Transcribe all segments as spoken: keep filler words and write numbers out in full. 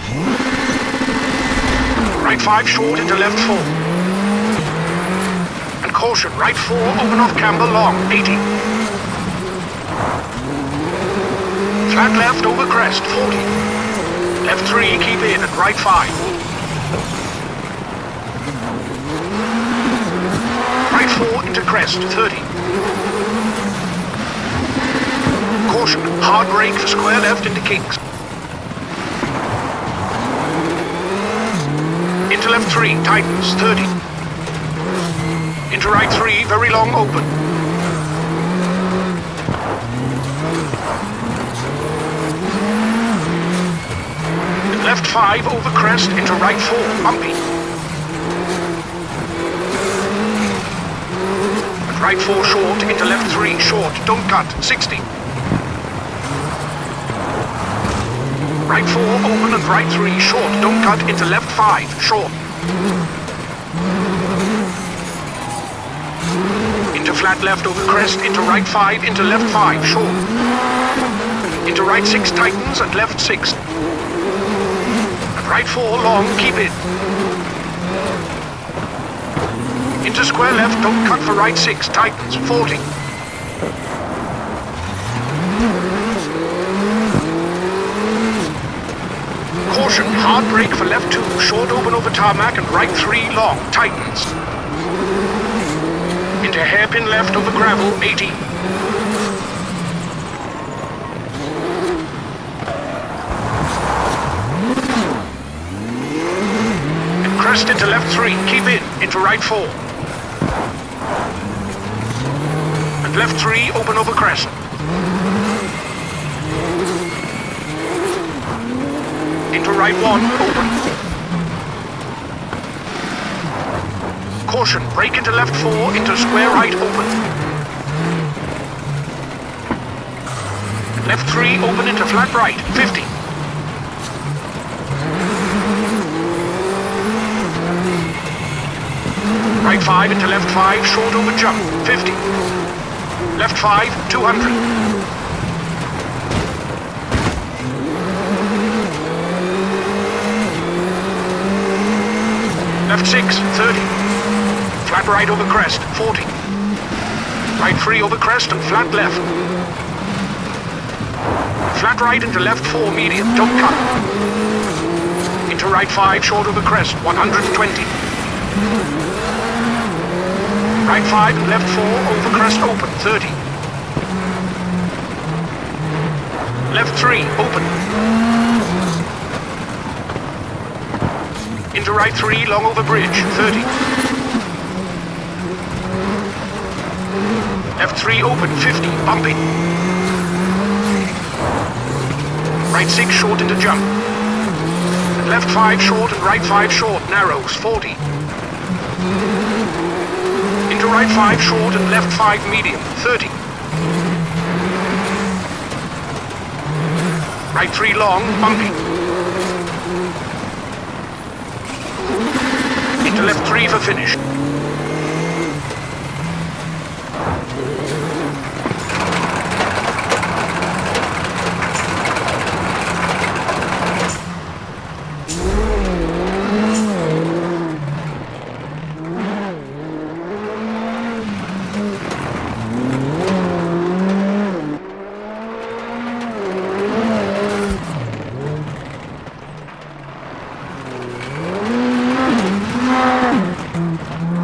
Right five short into left four. And caution, right four, open off camber long, eighty. Flat left over crest, forty. Left three, keep in at right five. Right four into crest, thirty. Caution, hard brake for square left into kinks. Into left three, tightens, thirty. Into right three, very long open. Left five over crest into right four, bumpy. And right four short into left three, short, don't cut, sixty. Right four open and right three, short, don't cut into left five, short. Into flat left over crest, into right five, into left five, short. Into right six, tightens and left six. Right four long, keep it. Into square left, don't cut for right six, tightens, forty. Caution, hard brake for left two, short open over tarmac and right three long, tightens. Into hairpin left over gravel, eighty. Crest into left three, keep in, into right four. And left three, open over crest. Into right one, open. Caution, brake into left four, into square right, open. And left three, open into flat right, fifty. Right five into left five, short over jump, fifty. Left five, two hundred. Left six, thirty. Flat right over crest, forty. Right three over crest and flat left. Flat right into left four, medium, don't cut. Into right five, short over crest, one hundred twenty. Right five and left four, over crest open, thirty. Left three, open. Into right three, long over bridge, thirty. Left three, open, fifty, bumpy. Right six, short into jump. And left five short and right five short, narrows, forty. Into right five short and left five medium, thirty. Right three long, bumpy. Into left three for finish. Thank you.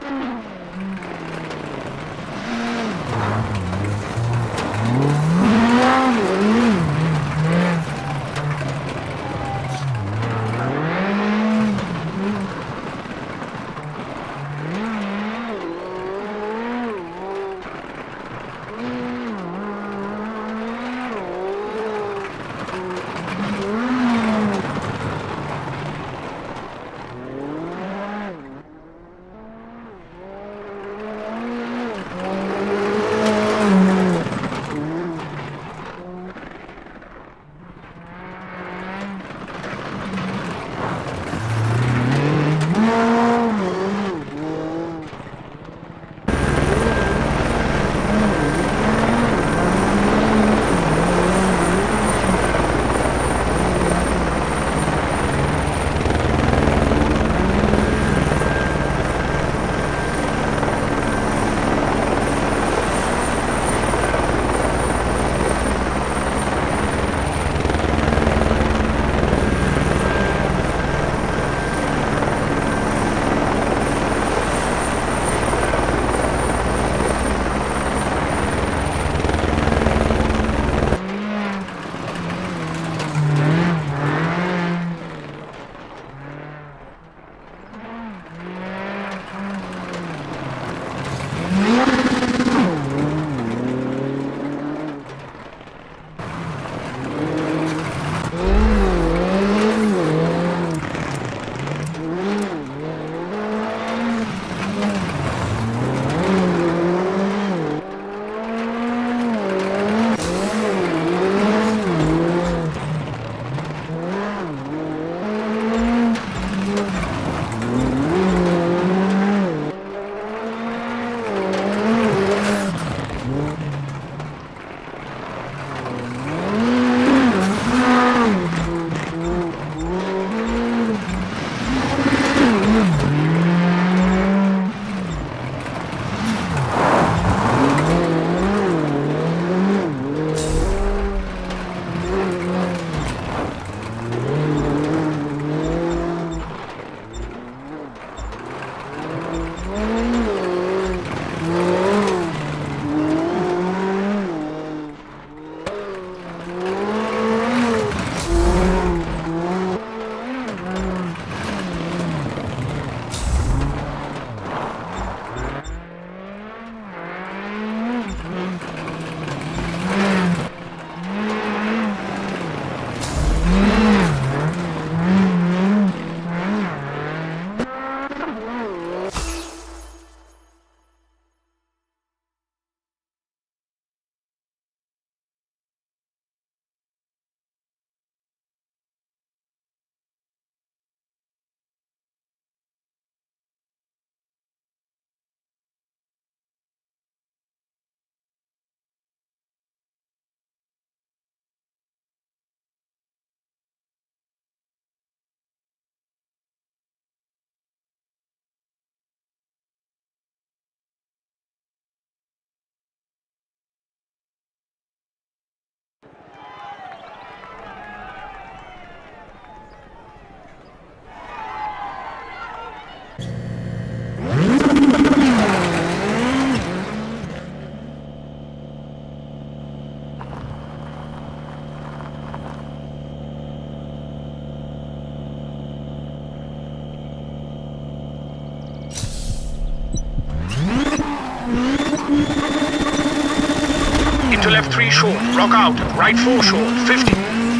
Into left three short, rock out, right four short, fifty.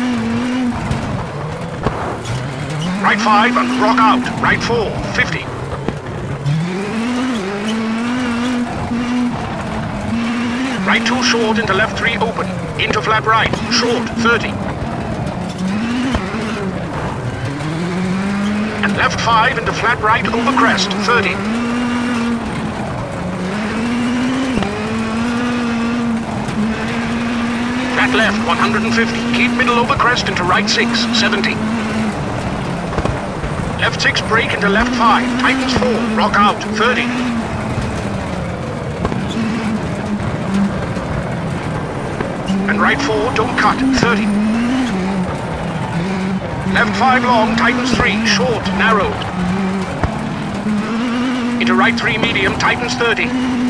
Right five and rock out, right four, fifty. Right two short into left three open, into flat right, short, thirty. And left five into flat right over crest, thirty. Flat left, one hundred fifty. Keep middle over crest into right six, seventy. Left six brake into left five, tightens four, rock out, thirty. And right four, don't cut, thirty. Left five long, tightens three, short, narrowed. into right three medium, tightens thirty.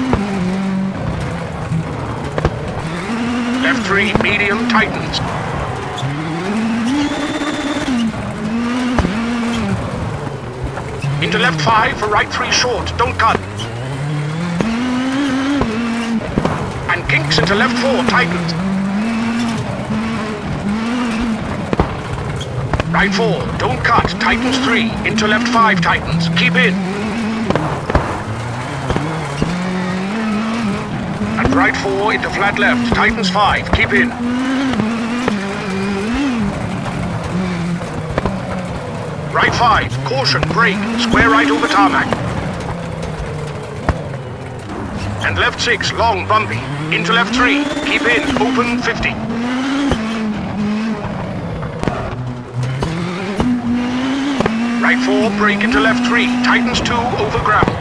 Left three medium, tightens. Into left five for right three short, don't cut. And kinks into left four, tightens. Right four, don't cut, tightens three, into left five, tightens, keep in. And right four into flat left, tightens five, keep in. Right five, caution, brake, square right over tarmac. And left six, long, bumpy, into left three, keep in, open fifty. Right four, brake into left three, tightens two, over gravel.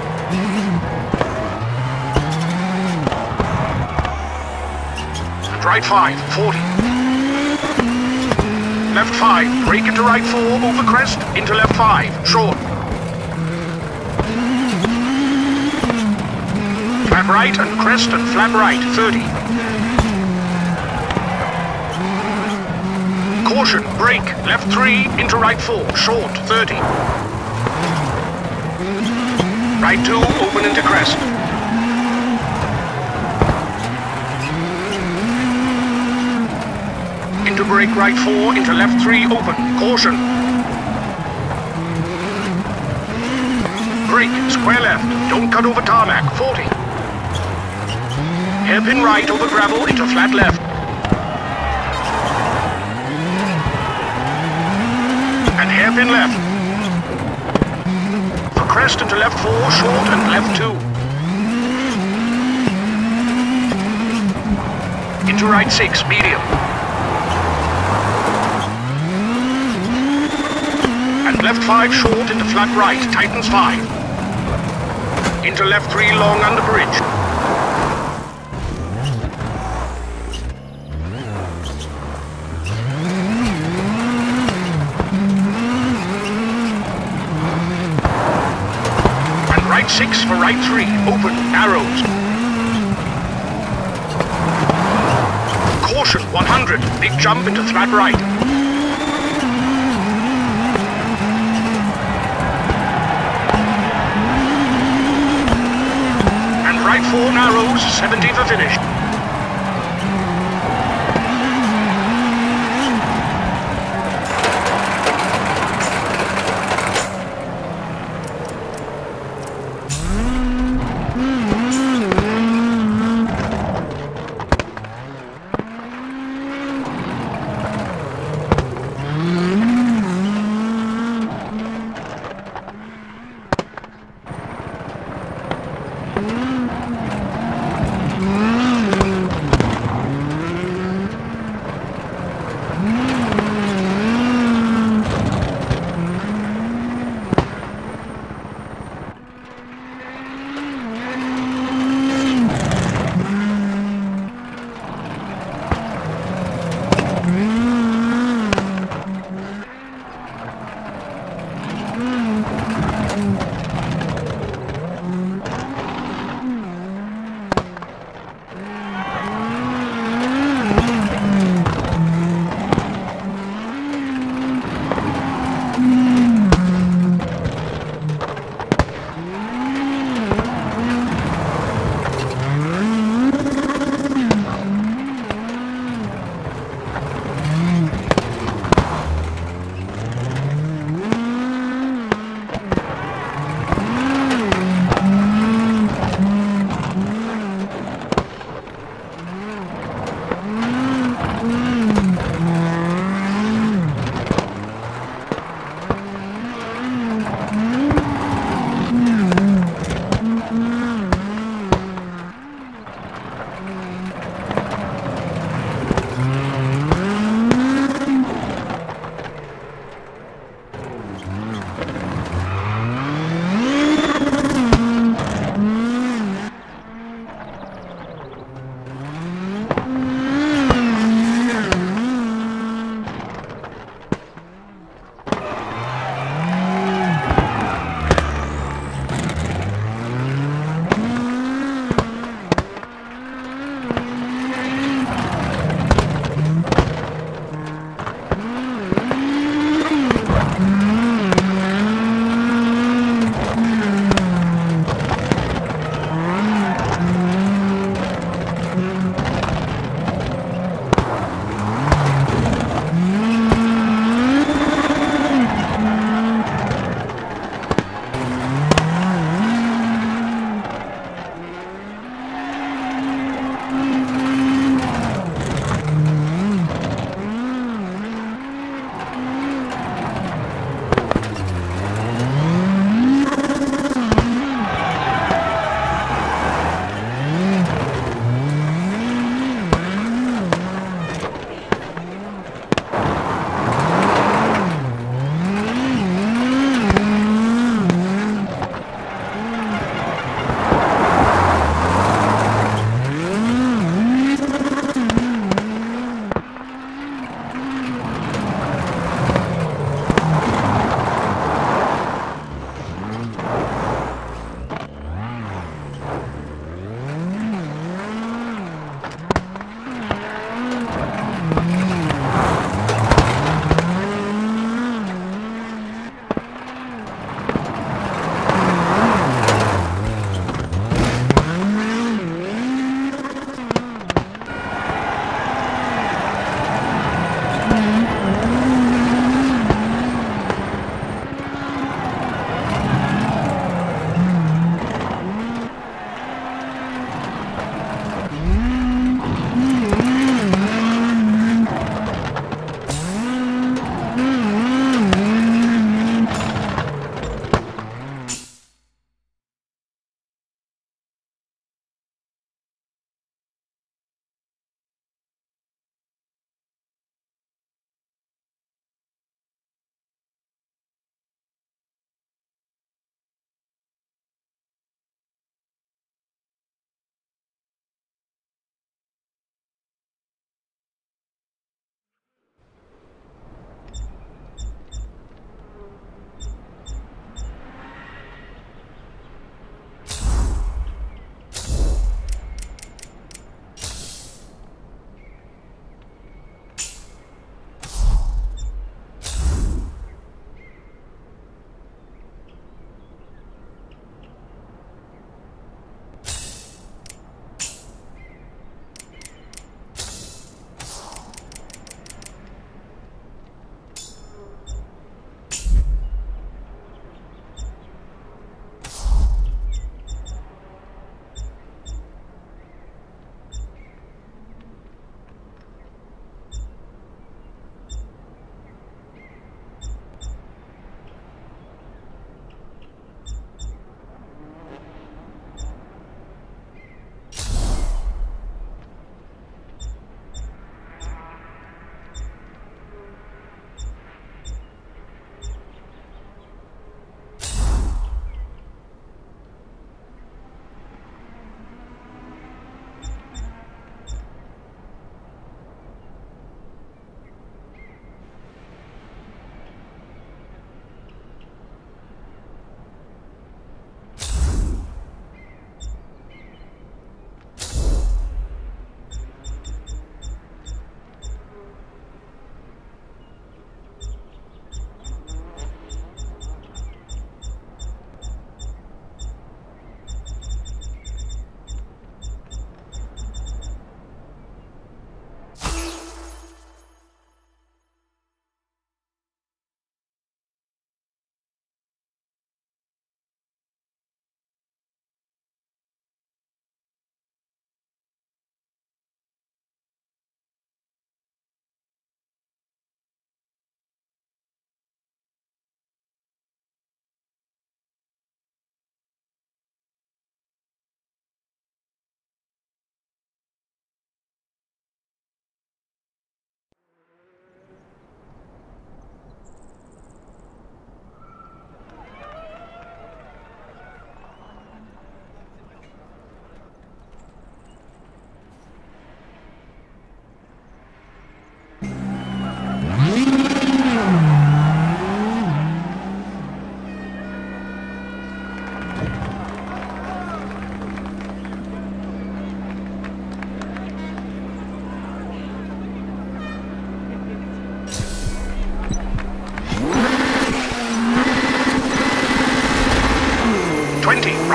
And right five, forty. Left five, brake into right four, over crest, into left five, short. Flat right and crest and flat right, thirty. Caution, brake, left three, into right four, short, thirty. Right two, open into crest. Into brake right four, into left three, open, caution. Brake, square left, don't cut over tarmac, forty. Hairpin right over gravel, into flat left. And hairpin left. For crest into left four, short and left two. Into right six, medium. And left five short into flat right, tightens five. Into left three long under bridge. And right six for right three, open, narrows. Caution, one hundred, big jump into flat right. Right four narrows, seventy for finish.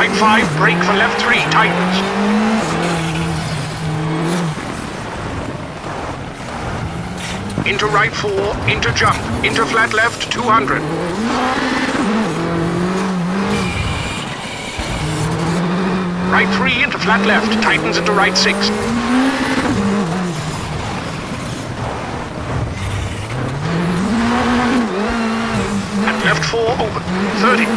right five, brake for left three, tightens. Into right four, into jump, into flat left, two hundred. Right three into flat left, tightens into right six. And left four open, thirty.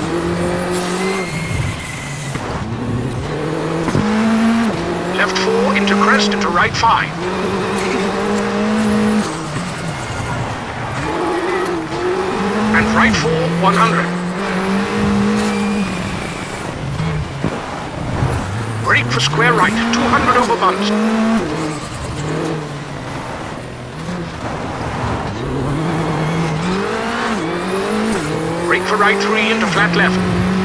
Left four into crest into right five. And right four, one hundred. Brake for square right, two hundred over bumps. Brake for right three into flat left.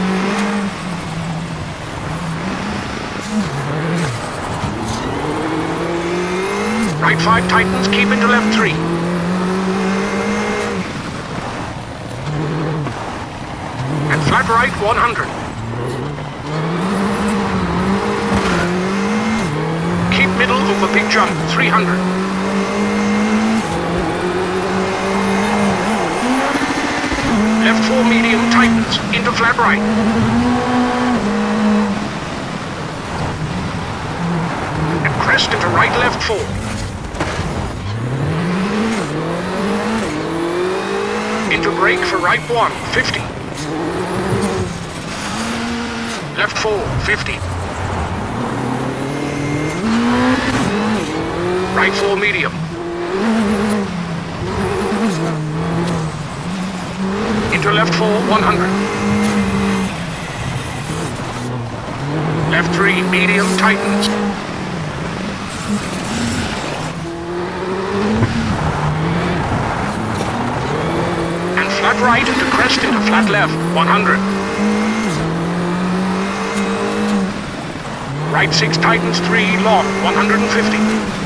Right five tightens, keep into left three. And flat right, one hundred. Keep middle over big jump, three hundred. Left four medium tightens, into flat right. And crest into right left four. Into brake for right one, fifty. Left four, fifty. Right four medium. Into left four, one hundred. Left three, medium, tightens. And flat right into crest into flat left, one hundred. Right six tightens three, long, one hundred fifty.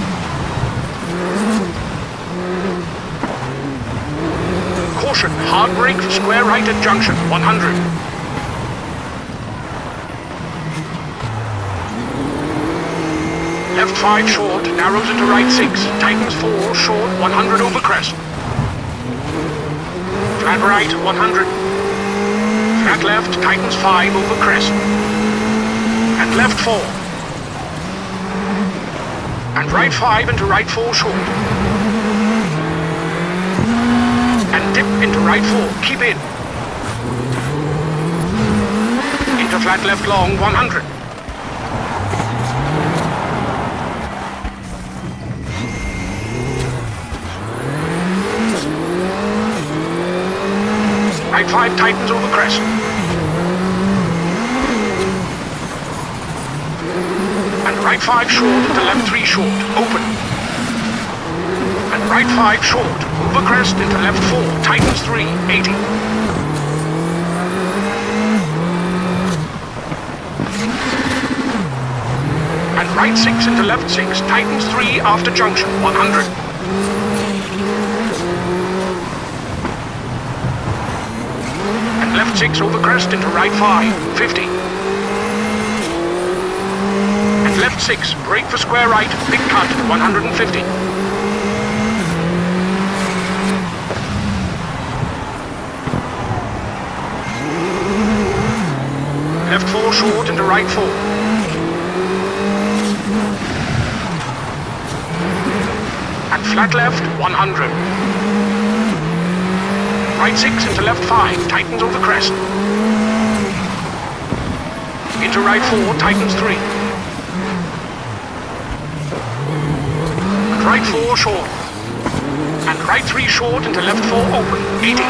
Caution, hard brake for square right at junction, one hundred. Left five short, narrows into right six, tightens four, short, one hundred over crest. Flat right, one hundred. Flat left, tightens five over crest. And left four. And right five into right four short. And dip into right four, keep in. Into flat left long, one hundred. Right five tightens over crest. And right five short into left three short, open. And right five short, over crest into left four, tightens three, eighty. And right six into left six, tightens three after junction, one hundred. And left six over crest into right five, fifty. And left six, brake for square right, big cut, one hundred fifty. Left four short into right four. And flat left, one hundred. Right six into left five, tightens over crest. Into right four, tightens three. And right four short. And right three short into left four open, eighty.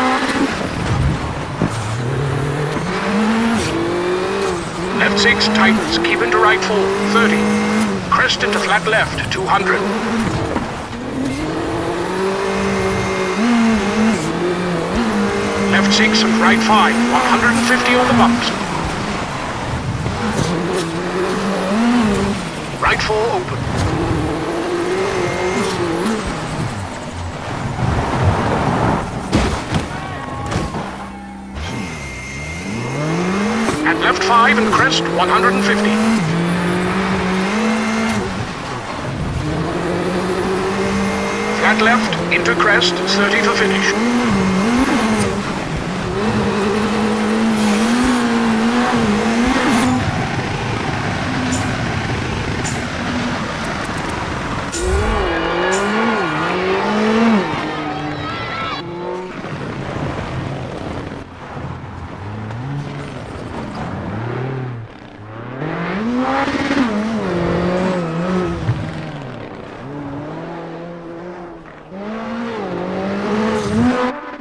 Left six tightens, keep into right four, thirty. Crest into flat left, two hundred. Left six and right five, one hundred fifty on the bumps. Right four open. And left five and crest one hundred fifty. Flat left into crest thirty for finish. Yeah.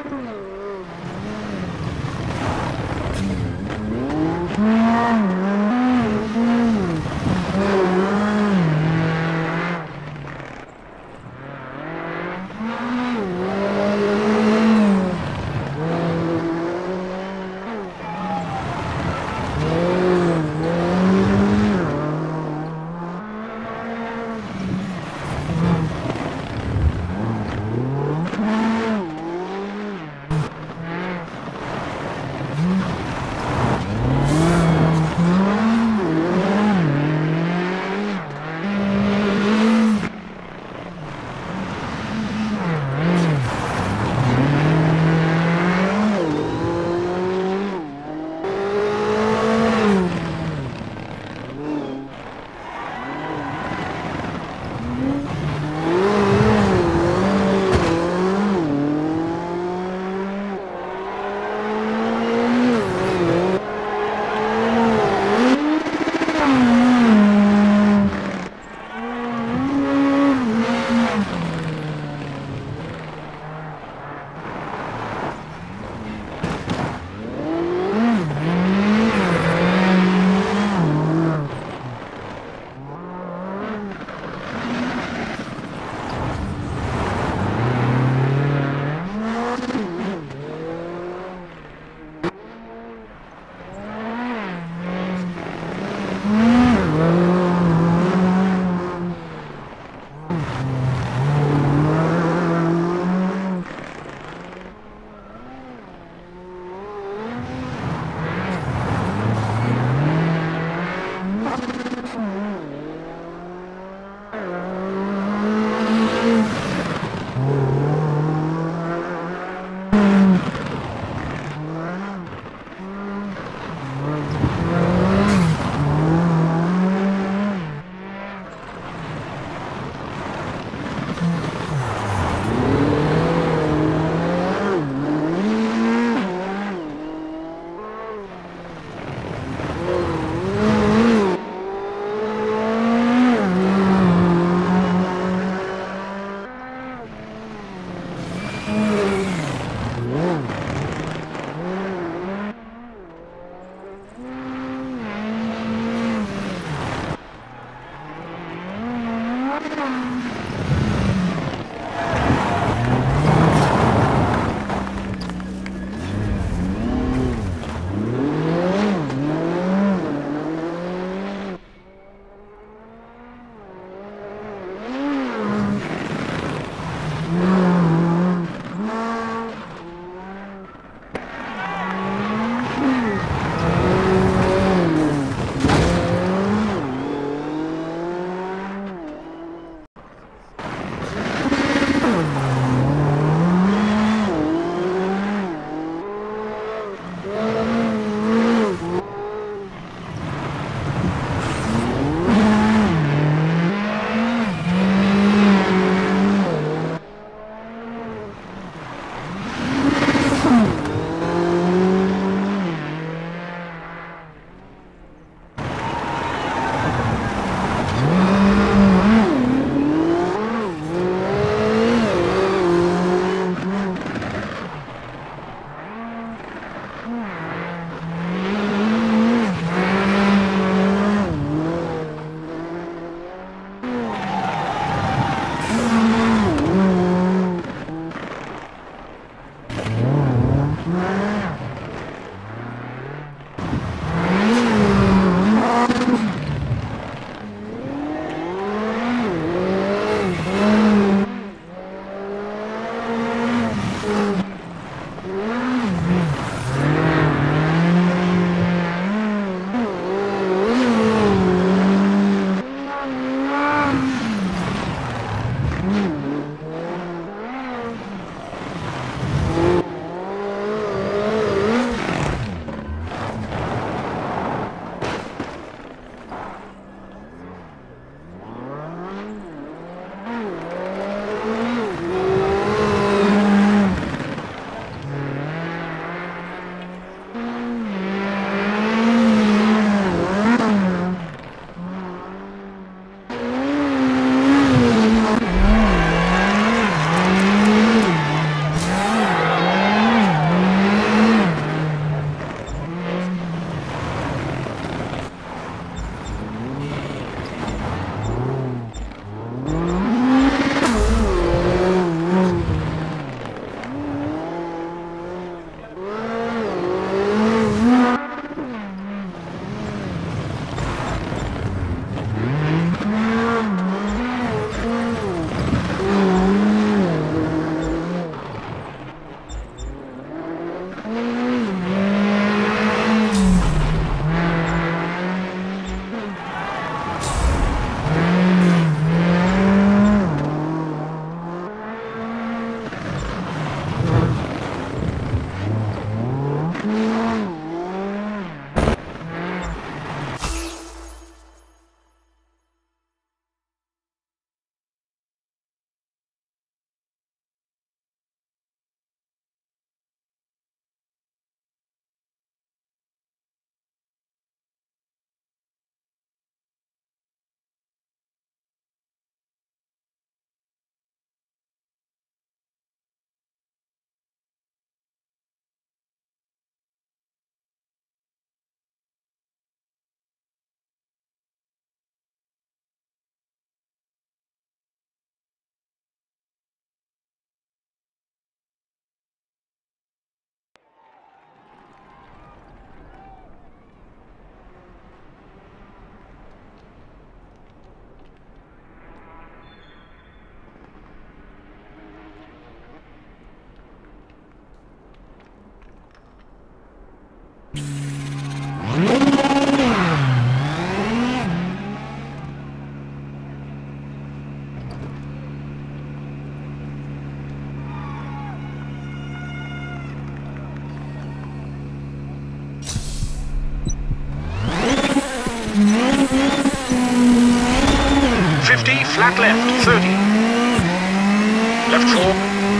flat left, thirty. Left four.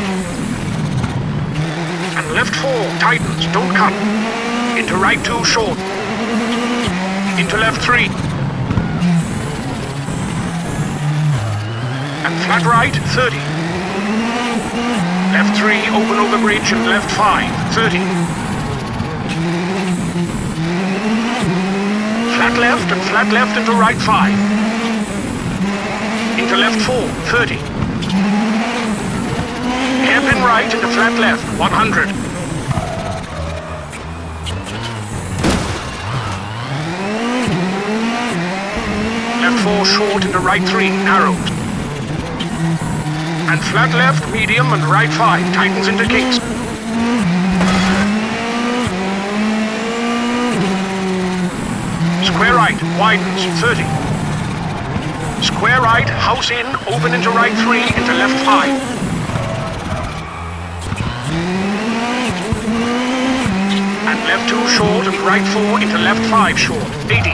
And left four, tightens, don't cut. Into right two, short. Into left three. And flat right, thirty. Left three, open over bridge and left five, thirty. Flat left and flat left into right five. Into left four, thirty. Hairpin right into flat left, one hundred. Left four short into right three, narrows. And flat left, medium and right five, tightens into kings. Square right, widens, thirty. Square right, house in, open into right three, into left five. And left two short and right four into left five short, eighty.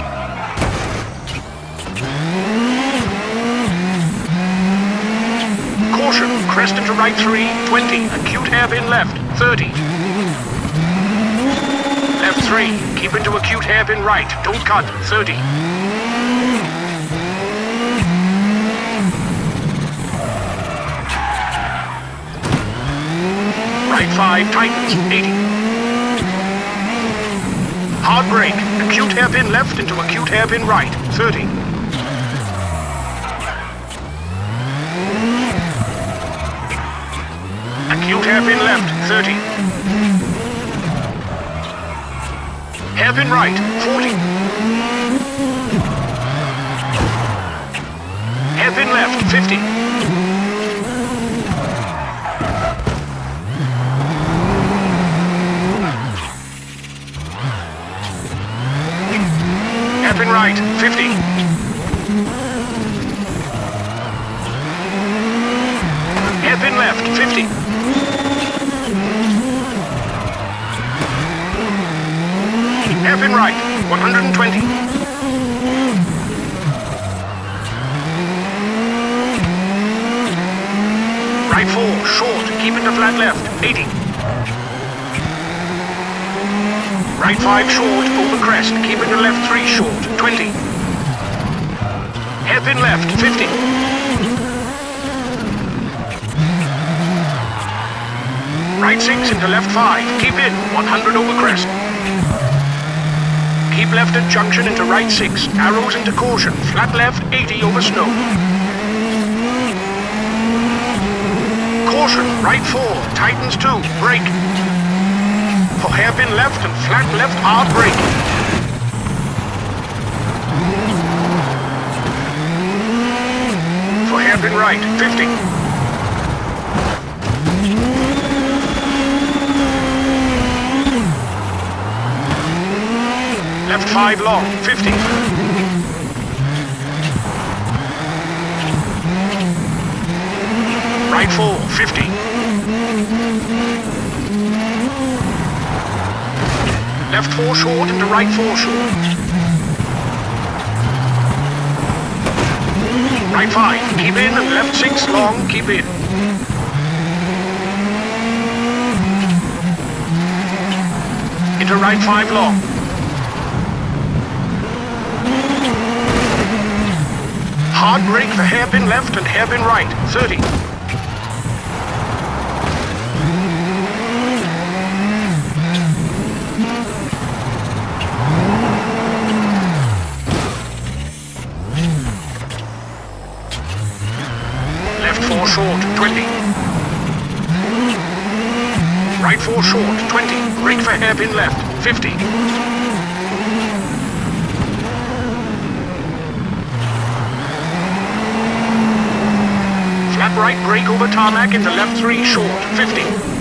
Caution, crest into right three, twenty, acute hairpin left, thirty. Left three, keep into acute hairpin right, don't cut, thirty. Right five, tightens, eighty. Hard brake, acute hairpin left into acute hairpin right, thirty. Acute hairpin left, thirty. Hairpin right, forty. Hairpin left, fifty. Hairpin right, fifty. Hairpin left, fifty. Hairpin right, one hundred twenty. Right four, short, keep into flat left, eighty. Right five short, over crest, keep into left three short, twenty. Hairpin left, fifty. Right six into left five, keep in, one hundred over crest. Keep left at junction into right six, arrows into caution, flat left, eighty over snow. Caution, right four, tightens two, brake. For hairpin left and flat left, hard brake. For hairpin right, fifty. Left five long, fifty. Right four, fifty. Left four short into right four short. Right five, keep in and left six long, keep in. Into right five long. Hard brake for hairpin left and hairpin right, thirty. Left four short, twenty. Right four short, twenty. Brake for hairpin left, fifty. Flat right brake over tarmac into left three short, fifty.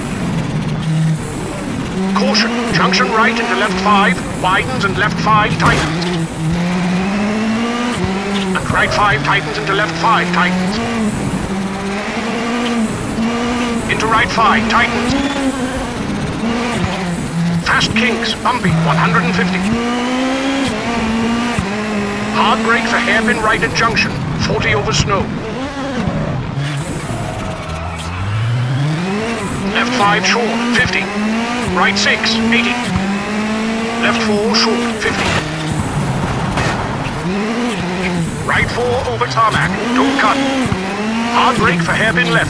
Caution, junction right into left five, widens and left five tightens. And right five tightens into left five tightens. Into right five tightens. Fast kinks, bumpy, one hundred fifty. Hard brake for hairpin right at junction, forty over snow. Left five short, fifty. Right six, eighty. Left four short, fifty. Right four over tarmac, don't cut. Hard brake for hairpin left.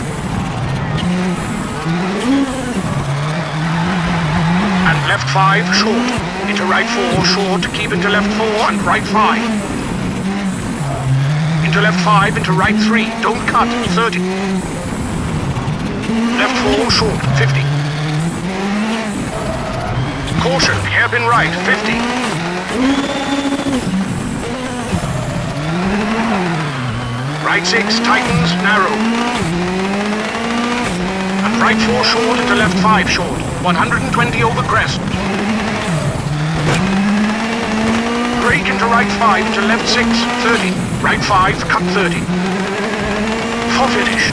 And left five short. Into right four short, keep into left four and right five. Into left five, into right three, don't cut, thirty. Left four short, fifty. Caution, hairpin right, fifty. Right six, tightens, narrow. And right four short into left five short, one hundred twenty over crest. Brake into right five into left six, thirty. Right five, cut thirty. For finish.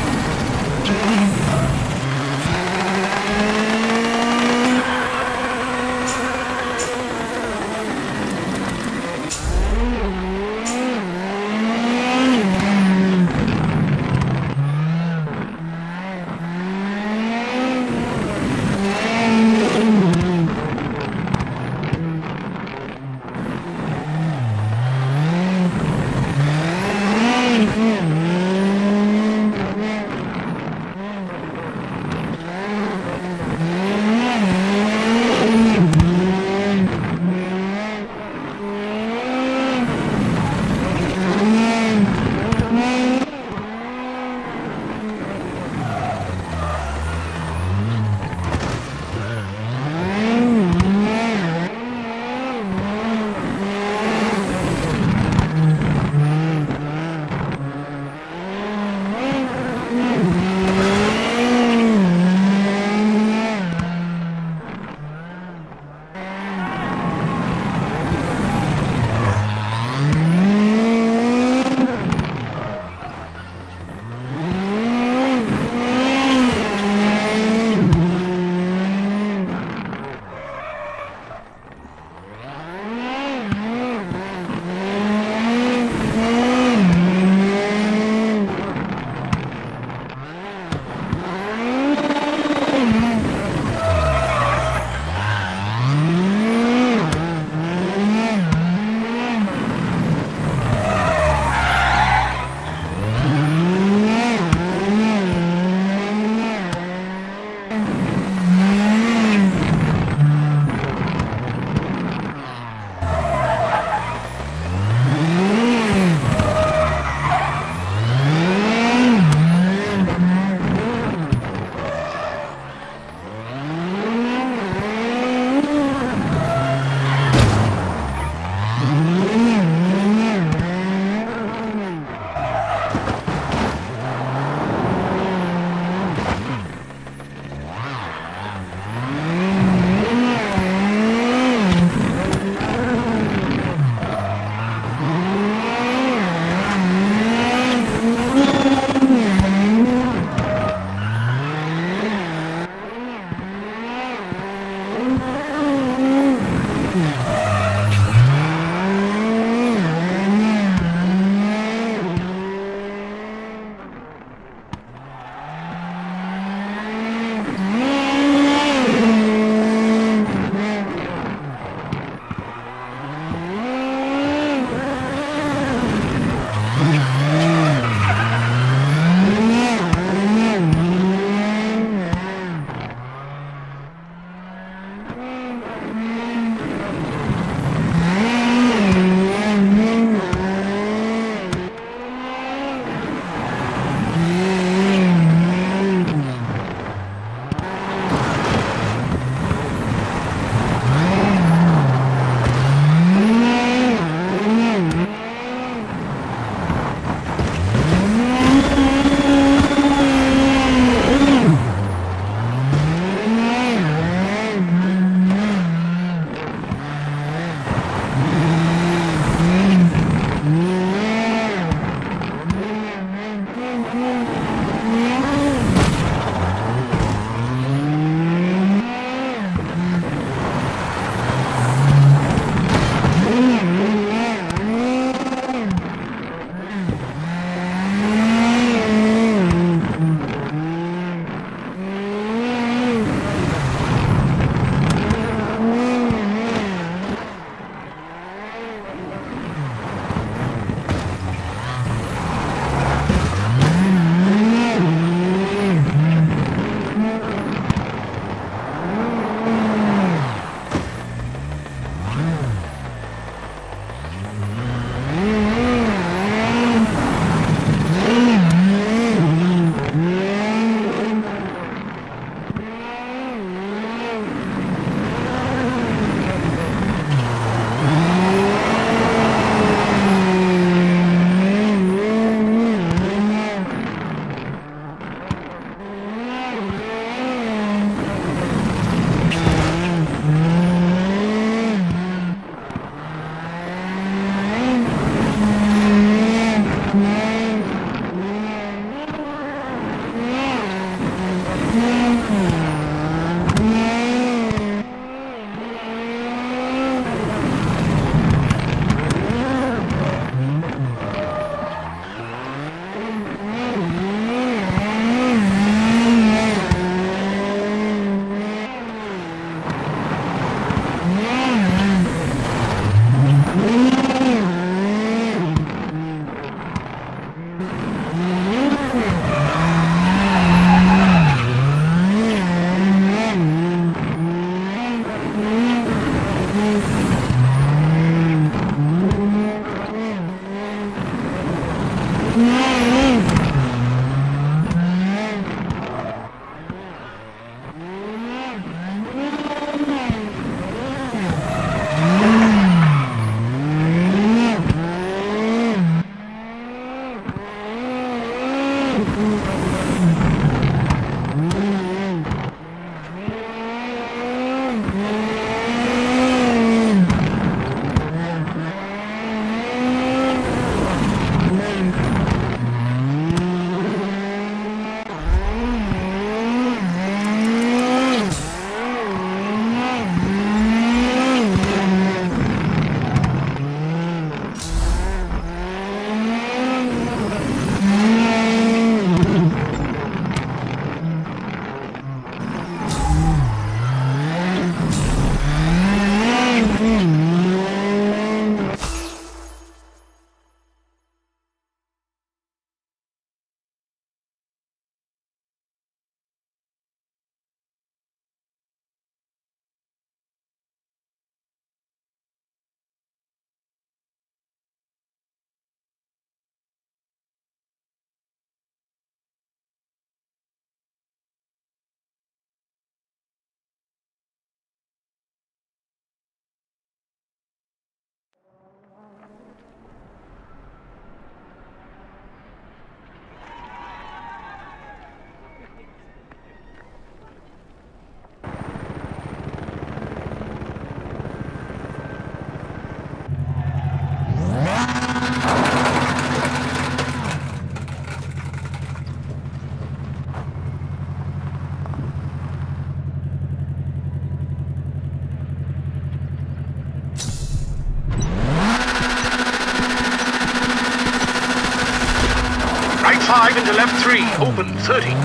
five into left three, open, thirty.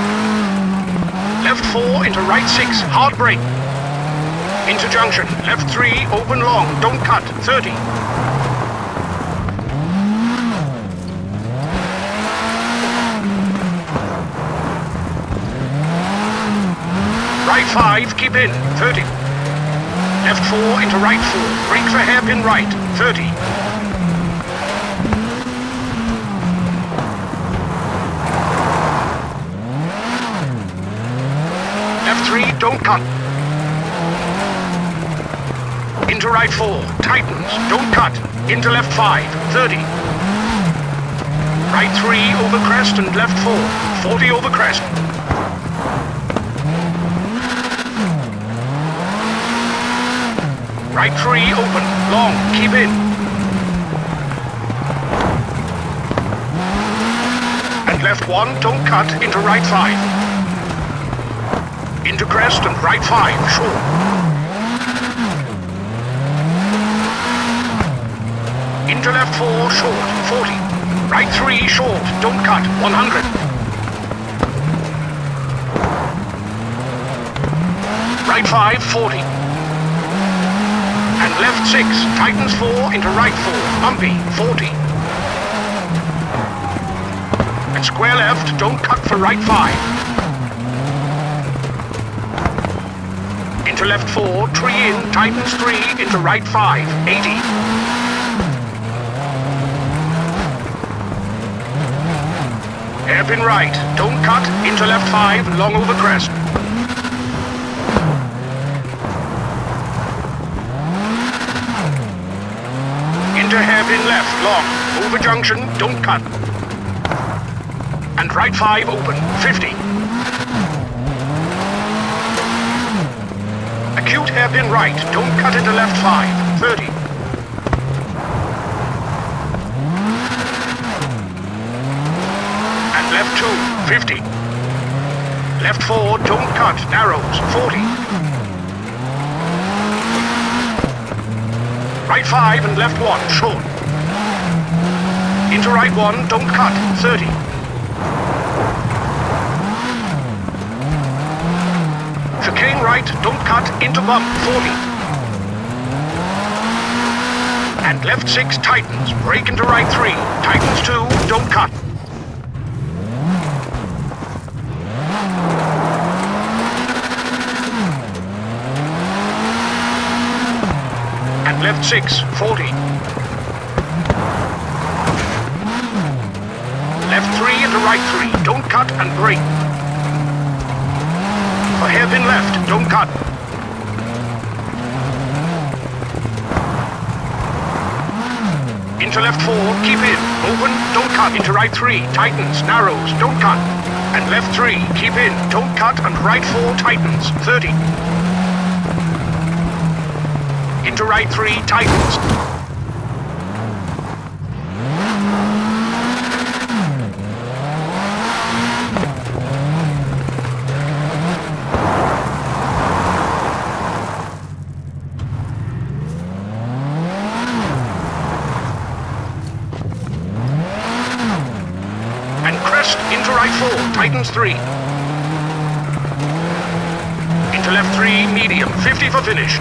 Left four into right six, hard brake. Into junction, left three, open long, don't cut, thirty. Right five, keep in, thirty. Left four into right four, brake for hairpin right, thirty. Left three, don't cut. Into right four, tightens, don't cut. Into left five, thirty. Right three, over crest and left four, forty over crest. Right three, open, long, keep in. And left one, don't cut, into right five. Into crest and right five, short. Into left four, short, forty. Right three, short, don't cut, one hundred. Right five, forty. And left six, tightens four into right four, bumpy, forty. And square left, don't cut for right five. Into left four, tree in, tightens three into right five, eighty. Hairpin right, don't cut, into left five, long over crest. Into hairpin left, long, over junction, don't cut. And right five open, fifty. Acute hairpin right, don't cut into left five, thirty. And left two, fifty. Left four, don't cut, narrows, forty. Right five and left one, short. Into right one, don't cut, thirty. Chicane right, don't cut, into bump, forty. And left six, tightens, brake into right three, tightens two, don't cut. And left six, forty. Left three into right three, don't cut and brake. For hairpin left, don't cut. Into left four, keep in, open, don't cut. Into right three, tightens, narrows, don't cut. And left three, keep in, don't cut, and right four, tightens, thirty. Into right three, tightens. Into right four, tightens three. Into left three, medium, fifty for finish.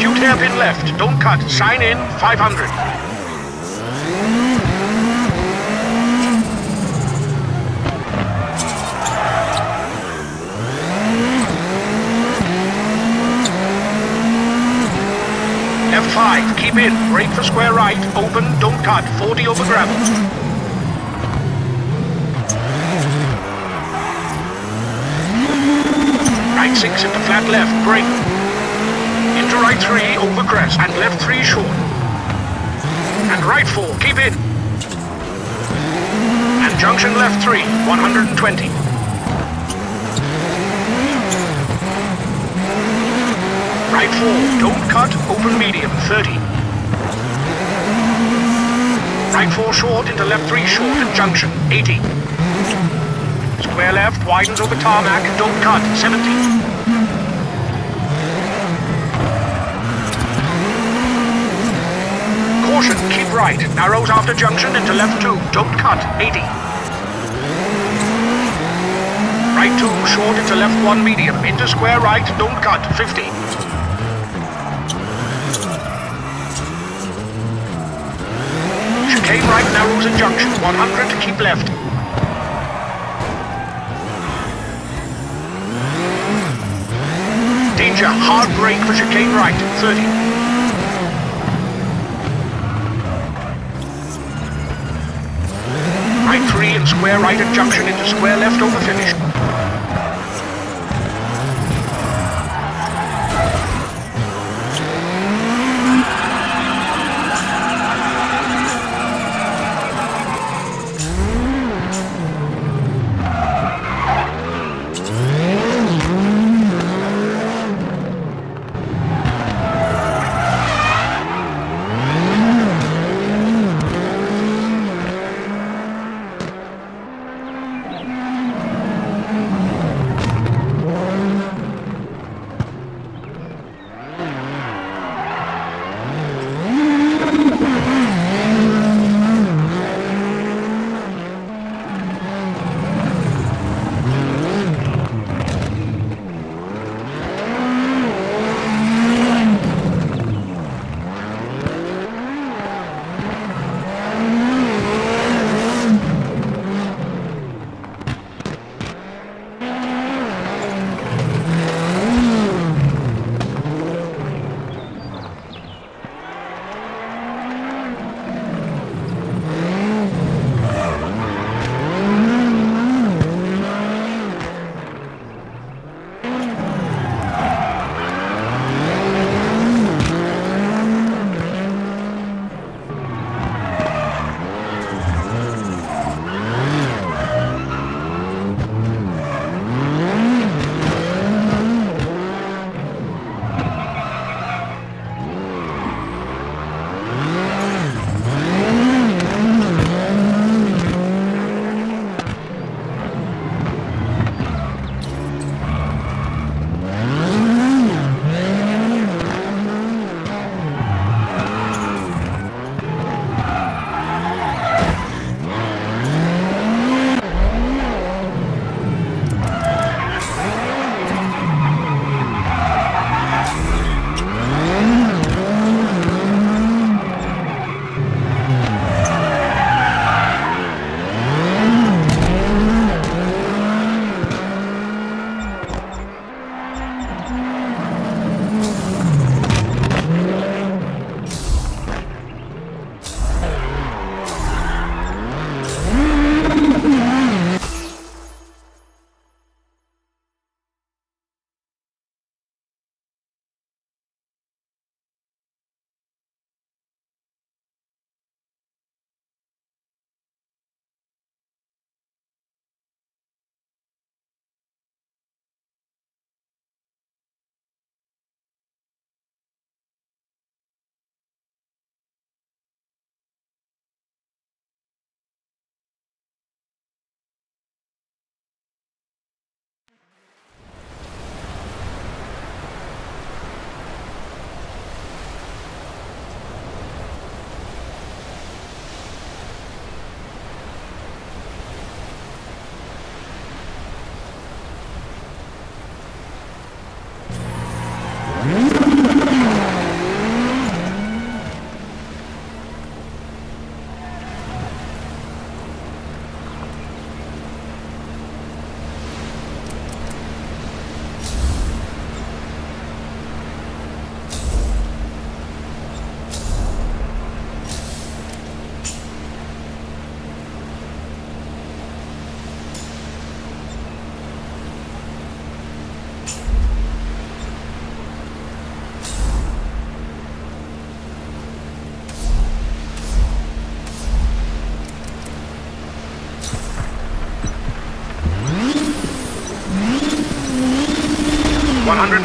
Acute hairpin left. Don't cut. Sign in. five hundred. F five. Keep in. Brake for square right. Open. Don't cut. forty over gravel. Right six into flat left. Brake. Into right three, over crest, and left three short. And right four, keep in. And junction left three, one hundred twenty. Right four, don't cut, open medium, thirty. Right four short into left three short and junction, eighty. Square left, widens over tarmac, don't cut, seventy. Caution, keep right. Narrows after junction into left two. Don't cut. eighty. Right two, short into left one medium. Into square right. Don't cut. fifty. Chicane right, narrows at junction. one hundred, keep left. Danger, hard brake for chicane right. thirty. Right three and square right at junction into square left over finish.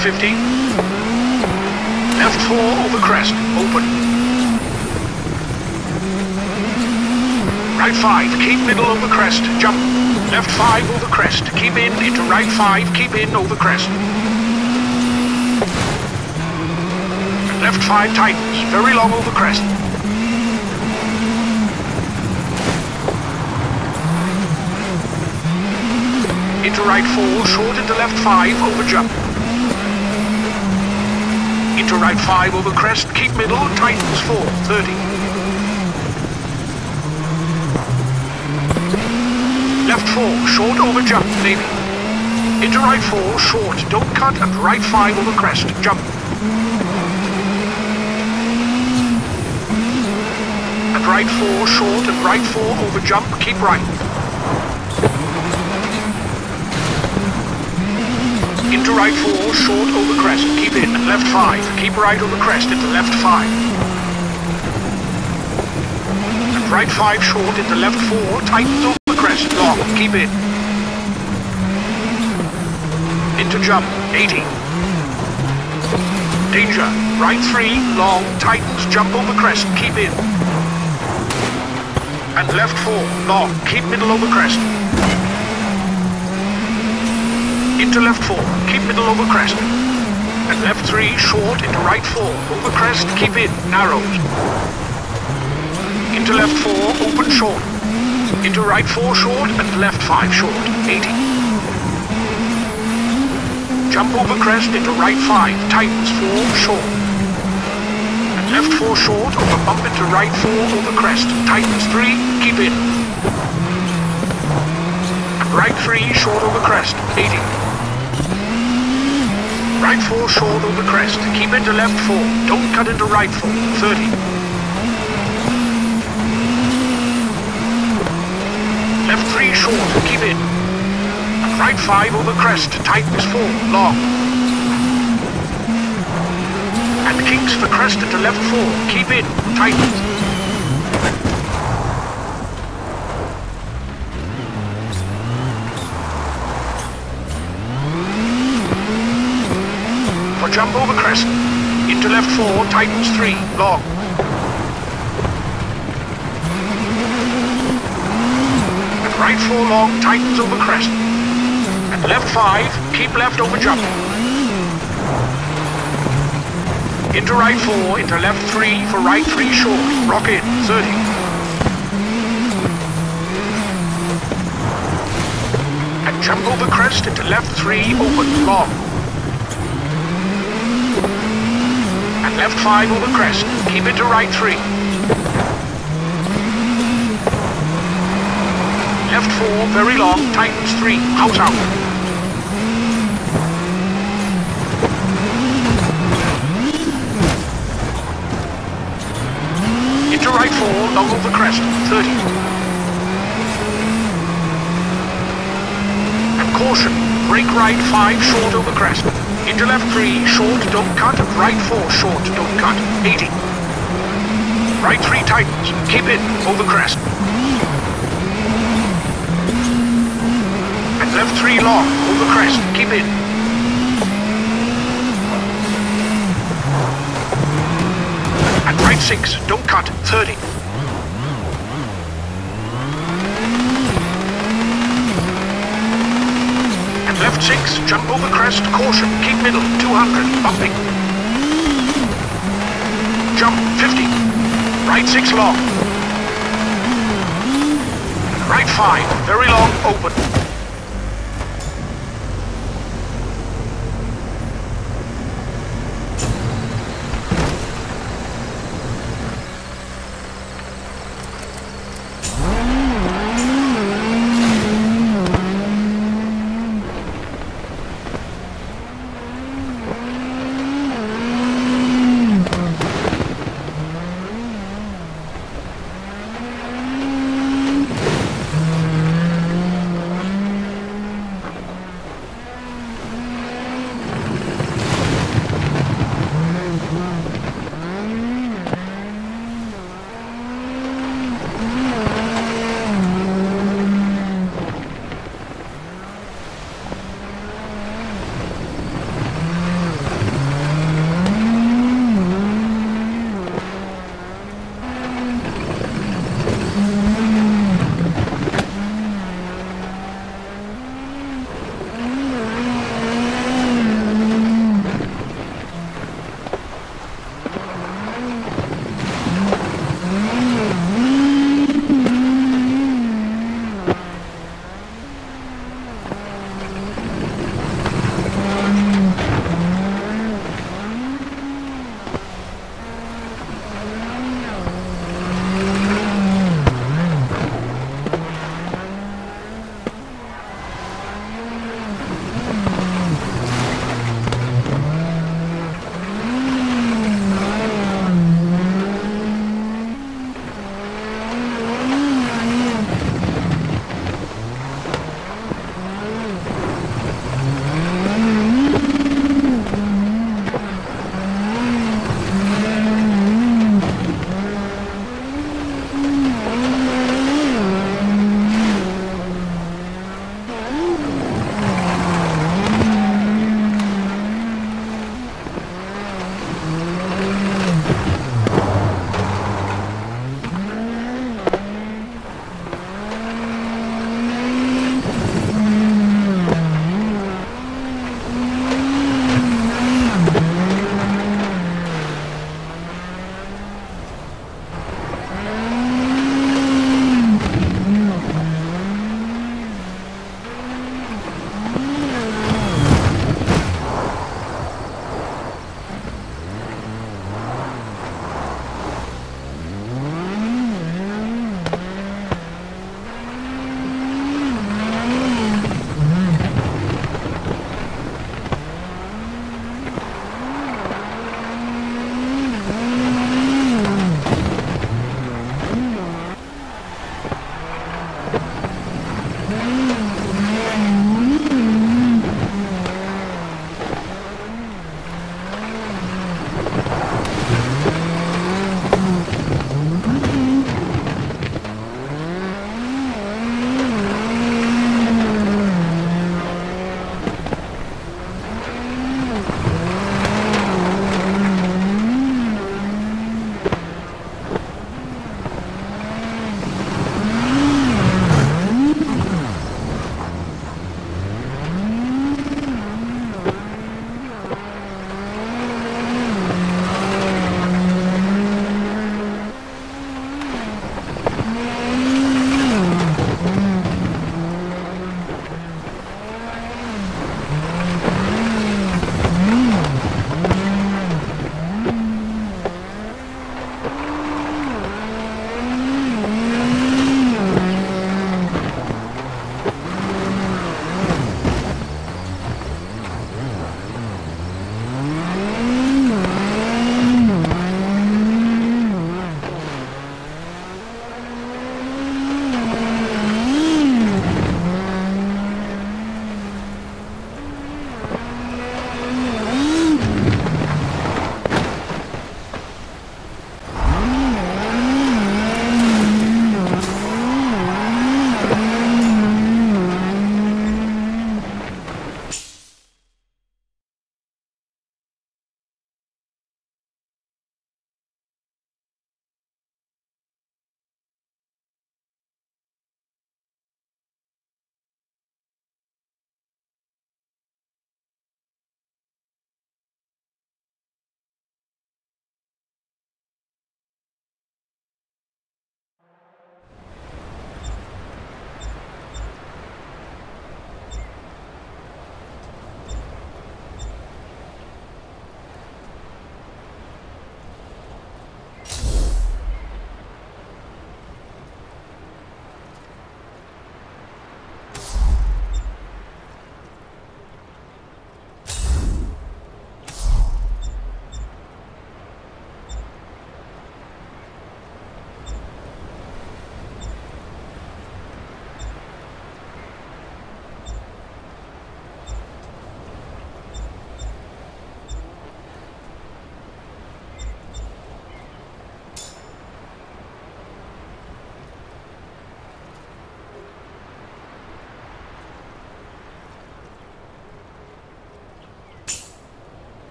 fifty. Left four over crest, open. Right five, keep middle over crest, jump. Left five over crest, keep in into right five, keep in over crest. Left five tightens, very long over crest. Into right four, short into left five, over jump. Into right five over crest, keep middle, tightens four, thirty. Left four, short over jump, maybe. Into right four, short, don't cut, and right five over crest, jump. And right four, short, and right four over jump, keep right. Into right four, short over crest, keep in, left five, keep right over crest into left five. And right five short into left four, tightens over crest, long, keep in. Into jump, eighty. Danger, right three, long, tightens, jump over crest, keep in. And left four, long, keep middle over crest. Into left four, keep middle over crest. And left three, short into right four, over crest, keep in, narrows. Into left four, open short. Into right four short and left five short, eighty. Jump over crest into right five, tightens four, short. And left four short, over bump into right four, over crest, tightens three, keep in. And right three, short over crest, eighty. Right four short over crest, keep into left four, don't cut into right four, thirty. Left three short, keep in. And right five over crest, tightens four, long. And kinks for crest into left four, keep in, tightens. Jump over crest, into left four, tightens three, long. And right four long, tightens over crest. And left five, keep left over jump. Into right four, into left three, for right three short, rock in, thirty. And jump over crest, into left three, open, long. Left five over crest, keep into right three. Left four, very long, tightens three, house out. Into right four, long over crest, thirty. And caution, brake right five, short over crest. Into left three, short, don't cut, right four, short, don't cut, eighty. Right three tightens, keep in, over crest. And left three long, over crest, keep in. And right six, don't cut, thirty. Left six, jump over crest, caution, keep middle, two hundred, bumping. Jump, fifty. Right six long. Right five, very long, open.